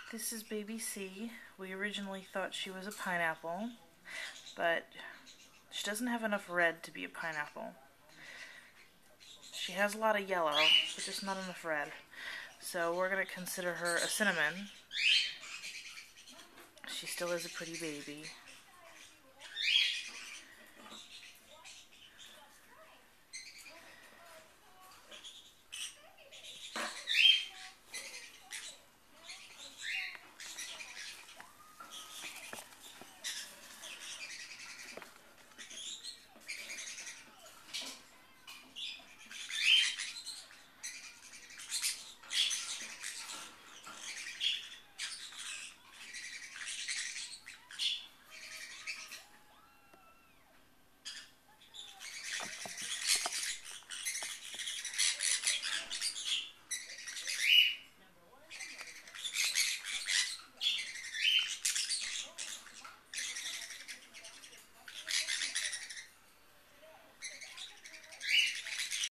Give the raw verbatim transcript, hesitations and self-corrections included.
This is baby C. We originally thought she was a pineapple, but she doesn't have enough red to be a pineapple. She has a lot of yellow, but just not enough red. So we're going to consider her a cinnamon. She still is a pretty baby.